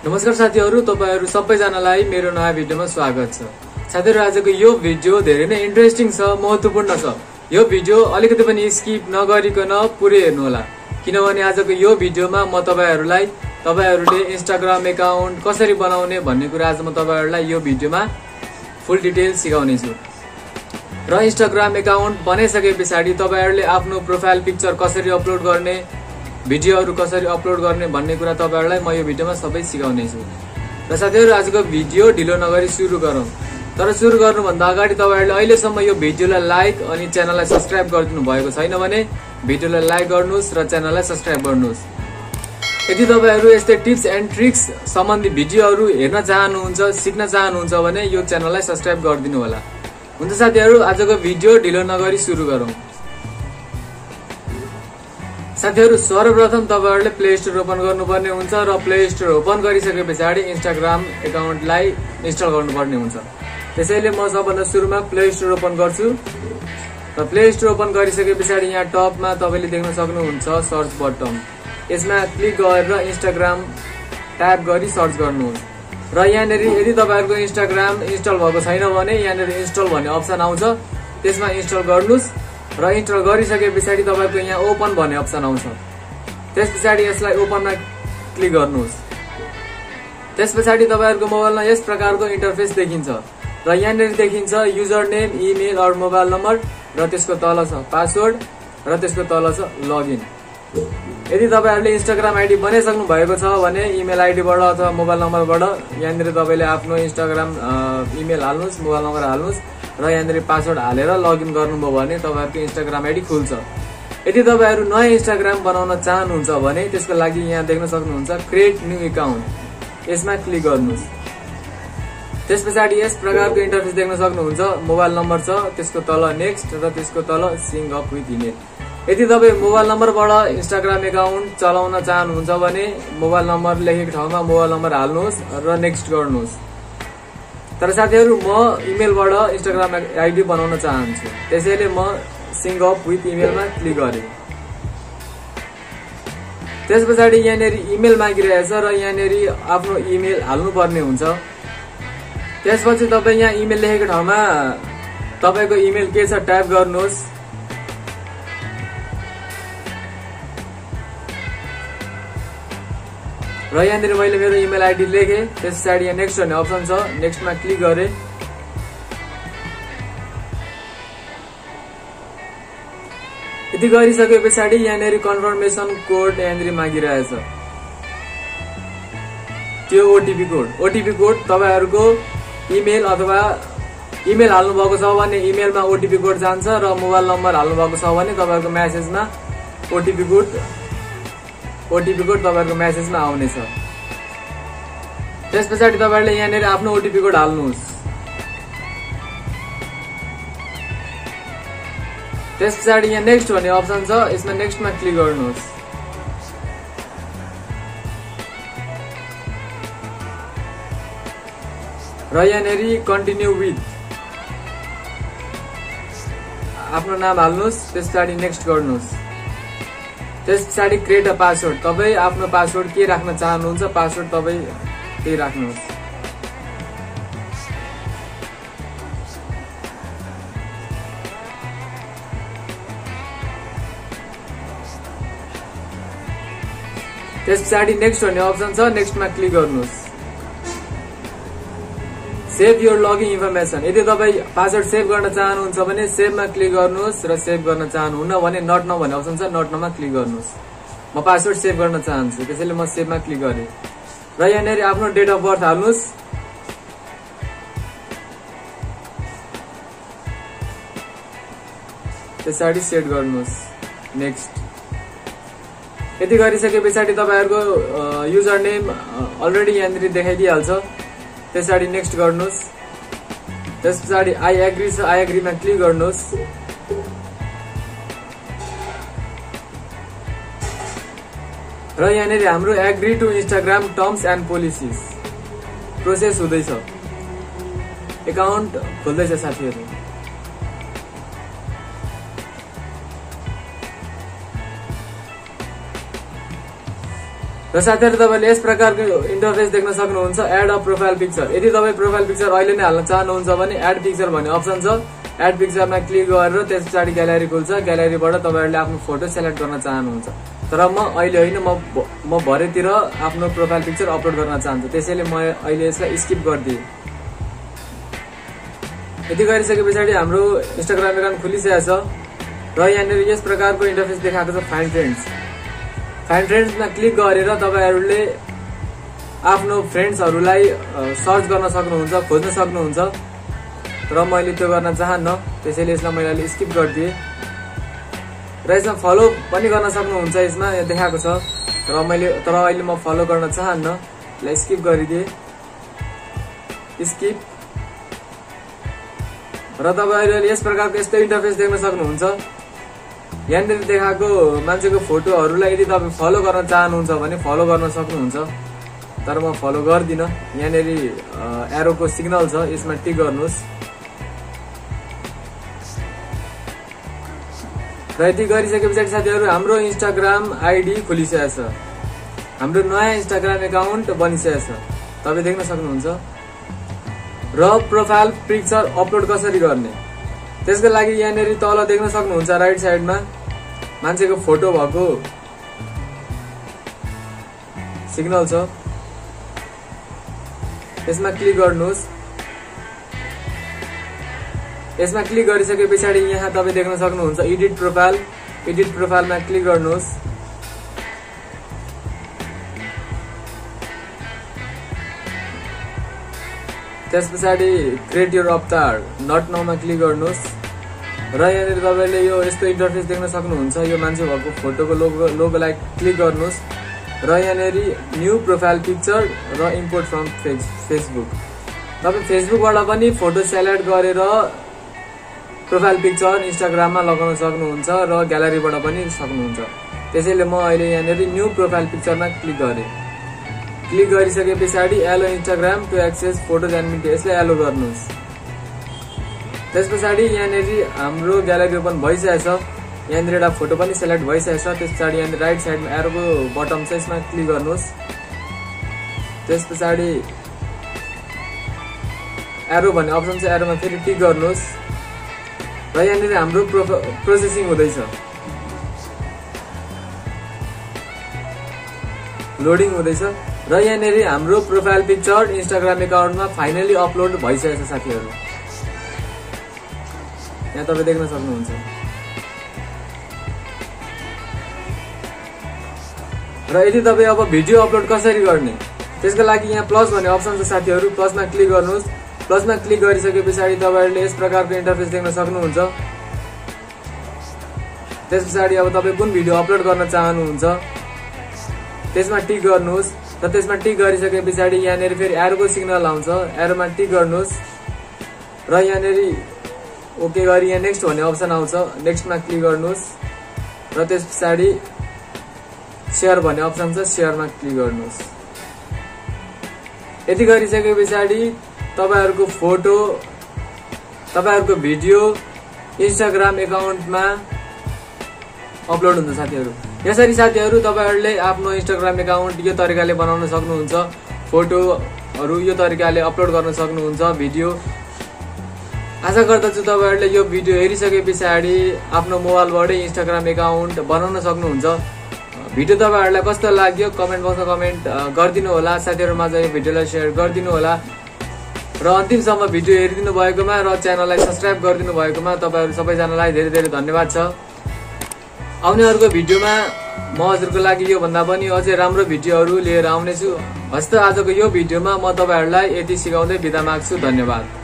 नमस्कार साथीहरु, तपाईहरु सबैजनालाई मेरो नयाँ भिडियोमा स्वागत छ। साथीहरु, आजको यो भिडियो धेरै नै इन्ट्रेस्टिङ छ, महत्त्वपूर्ण छ। यो भिडियो अलिकति पनि स्किप नगरिकन पुरै हेर्नु होला, किनभने आजको यो भिडियोमा म तपाईहरुले इन्स्टाग्राम अकाउन्ट कसरी बनाउने भन्ने कुरा आज म तपाईहरुलाई यो भिडियोमा फुल डिटेल सिकाउने छु। र इन्स्टाग्राम अकाउन्ट बनाइसकेपछि तपाईहरुले आफ्नो प्रोफाइल पिक्चर कसरी अपलोड गर्ने, भिडियोहरु कसरी अपलोड गर्ने भन्ने कुरा तपाईहरुलाई म यो भिडियोमा सबै सिकाउने छु। र साथीहरु, आजको भिडियो ढिलो नगरी सुरु गरौँ। तर सुरु गर्नुभन्दा अगाडि तपाईहरुले अहिलेसम्म यो भिडियोलाई लाइक अनि च्यानललाई सब्स्क्राइब गरिदिनु भएको छैन भने भिडियोलाई लाइक गर्नुस् र च्यानललाई सब्स्क्राइब गर्नुस्। यदि तपाईहरु यस्तै टिप्स एन्ड ट्रिक्स सम्बन्धी भिडियोहरु हेर्न चाहनुहुन्छ, सिक्न चाहनुहुन्छ भने यो च्यानललाई सब्स्क्राइब गरिदिनु होला। हुन्छ साथीहरु, आजको भिडियो ढिलो नगरी सुरु गरौँ। साथीहरु, सर्वप्रथम तपाईहरुले प्ले स्टोर ओपन गर्नुपर्ने हुन्छ र प्ले स्टोर ओपन गरिसकेपछि इन्स्टाग्राम अकाउन्टलाई इन्स्टल गर्नुपर्ने हुन्छ। त्यसैले म सबभन्दा सुरुमा प्ले स्टोर ओपन गर्छु र प्ले स्टोर ओपन गरिसकेपछि यहाँ टपमा तपाईले देख्न सक्नुहुन्छ सर्च बटन। यसमा क्लिक गरेर इन्स्टाग्राम ट्याप गरी सर्च गर्नुहोस् र यहाँनेर यदि तपाईहरुको इन्स्टाग्राम इन्स्टल भएको छैन भने यहाँनेर इन्स्टल भन्ने अप्सन आउँछ, त्यसमा इन्स्टल गर्नुस् र इन्स्टल गरिसकेपछि तपाईहरुको यहाँ ओपन भन्ने अप्सन आउँछ। त्यसपछि यसलाई ओपनमा क्लिक गर्नुहोस्। त्यसपछि तपाईहरुको मोबाइलमा यस प्रकारको इन्टरफेस देखिन्छ र यहाँनेर देखिन्छ युजर नेम, इमेल और मोबाइल नम्बर र त्यसको तल छ पासवर्ड र त्यसको तल छ लगइन। यदि तपाईहरुले इन्स्टाग्राम आइडी बनाइसक्नु भएको छ भने इमेल आइडीबाट अथवा मोबाइल नम्बरबाट यहाँनेर तपाईले आफ्नो इन्स्टाग्राम इमेल हाल्नुस्, मोबाइल नम्बर हाल्नुस् र यहाँनेर पासवर्ड हालेर लगइन गर्नुभयो भने तपाईहरुको इन्स्टाग्राम आइडी खुल्छ। यदि तपाईहरु नयाँ इन्स्टाग्राम बनाउन चाहनुहुन्छ भने त्यसको लागि यहाँ देख्न सक्नुहुन्छ क्रिएट न्यू अकाउन्ट, यसमा क्लिक गर्नुस्। त्यसपछि यस प्रकारको इन्टरफेस देख्न सक्नुहुन्छ। मोबाइल नम्बर छ, त्यसको तल नेक्स्ट र त्यसको तल सिङ अप विथ इमेल। यदि तपाई मोबाइल नम्बरबाट इन्स्टाग्राम अकाउन्ट चलाउन चाहनुहुन्छ भने मोबाइल नम्बर लेखेको ठाउँमा मोबाइल नम्बर हाल्नुहोस् र नेक्स्ट गर्नुहोस्। तर साथीहरु, म इमेलबाट इन्स्टाग्राम आइडी बनाउन चाहन्छु, त्यसैले म सिङ अप विथ इमेलमा क्लिक गरेँ। त्यसपछि यहाँनेर इमेल मागिरहेछ र यहाँनेर आफ्नो इमेल हाल्नुपर्ने हुन्छ। त्यसपछि तपाई यहाँ इमेल लेखेको ठाउँमा तपाईको इमेल के छ टाइप गर्नुहोस्। र यहाँनिर मैले मेरो इमेल आइडी लेखेँ। त्यसपछि यहाँ नेक्स्ट भन्ने अप्सन छ, नेक्स्टमा क्लिक गरेँ। यति गरिसकेपछि यहाँनिर कन्फर्मेसन कोड यहाँनिर मागिरहेछ, त्यो ओटिपी कोड तपाईहरुको इमेल अथवा इमेल हाल्नु भएको छ भने इमेलमा ओटिपी कोड जान्छ र मोबाइल नम्बर हाल्नु भएको छ भने तपाईहरुको मेसेजमा ओटिपी कोड तपाईहरुको मेसेजमा आउनेछ। त्यसपछि तपाईहरुले यहाँनिर आफ्नो ओटिपी कोड हाल्नुहोस्। त्यसपछि यहाँ नेक्स्ट भन्ने अप्सन छ, यसमा नेक्स्टमा क्लिक गर्नुहोस्। र यहाँनिर कन्टिन्यू विथ आफ्नो नाम हाल्नुहोस्। त्यसपछि नेक्स्ट गर्नुहोस्। त्यसपछि क्रिएट अ पासवर्ड, तपाई आफ्नो पासवर्ड के राख्न चाहनुहुन्छ, पासवर्ड तपाई त्यही राख्नुहोस्। त्यसपछि नेक्स्ट भन्ने अप्सन छ, नेक्स्टमा क्लिक गर्नुहोस्। सेभ योर लगइन इन्फर्मेसन, यदि तपाई पासवर्ड सेभ गर्न चाहनुहुन्छ भने सेभमा क्लिक गर्नुहोस् र सेभ गर्न चाहनुहुन्न भने नट नाउ भन्ने अप्सन छ, नट नाउमा क्लिक गर्नुहोस्। म पासवर्ड सेभ गर्न चाहन्छु, त्यसैले म सेभमा क्लिक गरेँ र यहाँनिर आफ्नो डेट अफ बर्थ हाल्नुहोस्। त्यसपछि सेट गर्नुहोस्, नेक्स्ट। यति गरिसकेपछि तपाईहरुको युजर नेम अलरेडी यहाँनिर देखाइदिइहाल्छ। त्यसपछि नेक्स्ट गर्नुहोस्। त्यसपछि आई एग्री छ, आई एग्रीमा क्लिक गर्नुहोस्। र यहाँनिर हाम्रो agree to Instagram terms and policies process हुँदैछ, अकाउन्ट खोल्दैछ साथीहरु। र साथीहरु तपाईले यस प्रकारको इन्टरफेस देख्न सक्नुहुन्छ एड अ प्रोफाइल पिक्चर। यदि तपाई प्रोफाइल पिक्चर अहिले नै हाल्न चाहनुहुन्छ भने एड पिक्चर भन्ने अप्सन छ, एड पिक्चरमा क्लिक गरेर त्यसपछि ग्यालेरी खुल्छ। ग्यालेरीबाट तपाईहरुले आफ्नो फोटो सेलेक्ट गर्न चाहनुहुन्छ, तर म अहिले हैन, म भरेतिर आफ्नो प्रोफाइल पिक्चर अपलोड गर्न चाहन्छु, त्यसैले म अहिले यसलाई स्किप गर्दिए। यति गरिसकेपछि हाम्रो इन्स्टाग्राम एकाउन्ट खुलिसकेको छ र यहाँनिर यस प्रकारको इन्टरफेस देखाएको छ फाइन्ड फ्रेन्ड्स। फाइन्ड फ्रेन्ड्समा क्लिक गरेर तपाईहरुले आफ्नो फ्रेन्ड्सहरुलाई सर्च गर्न सक्नुहुन्छ, खोज्न सक्नुहुन्छ, र मैले त्यो गर्न चाहन्न, त्यसैले यसलाई मैले अहिले स्किप गर्दिए। र यसमा फलो पनि गर्न सक्नुहुन्छ, यसमा यहाँ देखाएको छ, तर अहिले म फलो गर्न चाहन्न, यसलाई स्किप गरिदिए। स्किप। र तपाईहरुले यस प्रकारको यस्तो इन्टरफेस देख्न सक्नुहुन्छ। यहाँनिर देखाएको मान्छेको फोटोहरुलाई यदि तपाई फलो गर्न चाहनुहुन्छ भने फलो गर्न सक्नुहुन्छ, तर म फलो गर्दिन। यहाँनिर एरोको सिग्नल छ, यसमा टिक गर्नुहोस्। र यति गरिसकेपछि साथीहरु हाम्रो इन्स्टाग्राम आइडी खुलिसकेको छ, हाम्रो नयाँ इन्स्टाग्राम एकाउन्ट बनिसकेको छ, तपाई देख्न सक्नुहुन्छ। र प्रोफाइल पिक्चर अपलोड कसरी गर्ने, त्यसको लागि यहाँनिर तल देख्न सक्नुहुन्छ राइट साइडमा मान्छेको फोटो भएको सिग्नल छ, यसमा क्लिक गर्नुहोस्। यसमा क्लिक गरिसके पछाडि यहाँ तपाई देख्न सक्नुहुन्छ एडिट प्रोफाइल। एडिट प्रोफाइलमा क्लिक गर्नुहोस्। त्यसपछि क्रिएट योर अवतार नट नाउमा क्लिक गर्नुहोस्। र यहाँनिर तपाईले यो यस्तो इन्टरफेस देख्न सक्नुहुन्छ। यो मान्छे भएको फोटोको लोगोलाई क्लिक गर्नुहोस् र यहाँनिर न्यू प्रोफाइल पिक्चर र इम्पोर्ट फ्रम फेसबुक। तपाई फेसबुकबाट पनि फोटो सेलेक्ट गरेर प्रोफाइल पिक्चर इन्स्टाग्राममा लगाउन सक्नुहुन्छ र ग्यालरीबाट पनि सक्नुहुन्छ। त्यसैले म अहिले यहाँनिर न्यू प्रोफाइल पिक्चरमा क्लिक गरे। क्लिक गरिसके पछाडि allow Instagram to access photos and media, यसलाई एलो गर्नुहोस्। त्यसपछि यहाँनिर हाम्रो ग्यालरी ओपन भइसकेको छ। यहाँनिर एउटा फोटो पनि सेलेक्ट भइसकेको छ। त्यसपछि यहाँनिर राइट साइडमा एरोको बटन छ, यसमा क्लिक गर्नुहोस्। त्यसपछि एरो भन्ने अप्सन छ, एरोमा फेरि टिक गर्नुहोस् र यहाँनिर हाम्रो प्रोसेसिङ हुँदैछ, लोडिङ हुँदैछ र यहाँनिर हाम्रो प्रोफाइल पिक्चर इन्स्टाग्राम एकाउन्टमा फाइनली अपलोड भइसकेको छ साथीहरु। यहाँ तपाईं देख्न सक्नुहुन्छ। र यदि तपाईं अब भिडियो अपलोड कसरी गर्ने, त्यसको लागि यहाँ प्लस भन्ने अप्सन छ साथीहरु, प्लसमा क्लिक गर्नुहोस्। प्लसमा क्लिक गरिसके पछाडि तपाईहरुले यस प्रकारको इन्टरफेस देख्न सक्नुहुन्छ। त्यसपछि अब तपाईं कुन भिडियो अपलोड गर्न चाहनुहुन्छ त्यसमा टिक गर्नुहोस् र त्यसमा टिक गरिसके पछाडि यहाँनिर फेरि एरोको सिग्नल आउँछ, एरोमा टिक गर्नुहोस् र यहाँनिर ओके गरी यहाँ नेक्स्ट भन्ने अप्सन आउँछ, नेक्स्टमा क्लिक गर्नुहोस् र त्यसपछि शेयर भन्ने अप्सन छ, शेयरमा क्लिक गर्नुहोस्। यति गरिसके पछाडि तपाईहरुको फोटो, तपाईहरुको भिडियो इन्स्टाग्राम एकाउन्टमा अपलोड हुन्छ साथीहरु। यसरी साथीहरु तपाईहरुले आफ्नो इन्स्टाग्राम एकाउन्ट यो तरिकाले बनाउन सक्नुहुन्छ। फोटोहरु यो तरिकाले अपलोड गर्न सक्नुहुन्छ, भिडियो। आशा गर्दछु तपाईहरुले यो भिडियो हेरिसके पछाडि आफ्नो मोबाइलबाटै इन्स्टाग्राम एकाउन्ट बनाउन सक्नुहुन्छ। भिडियो तपाईहरुलाई कस्तो लाग्यो कमेन्ट बक्समा कमेन्ट गरिदिनु होला। साथीहरुमाझ यो भिडियोलाई शेयर गरिदिनु होला र अन्तिमसम्म भिडियो हेरिदिनु भएकोमा र च्यानललाई सब्स्क्राइब गरिदिनु भएकोमा तपाईहरु सबैजनालाई धेरै धेरै धन्यवाद छ। आउने अर्को भिडियोमा म हजुरको लागि यो भन्दा पनि अझै राम्रो भिडियोहरु लिएर आउने छु। हस्त आजको यो भिडियोमा म तपाईहरुलाई यति सिकाउँदै बिदा माग्छु। धन्यवाद।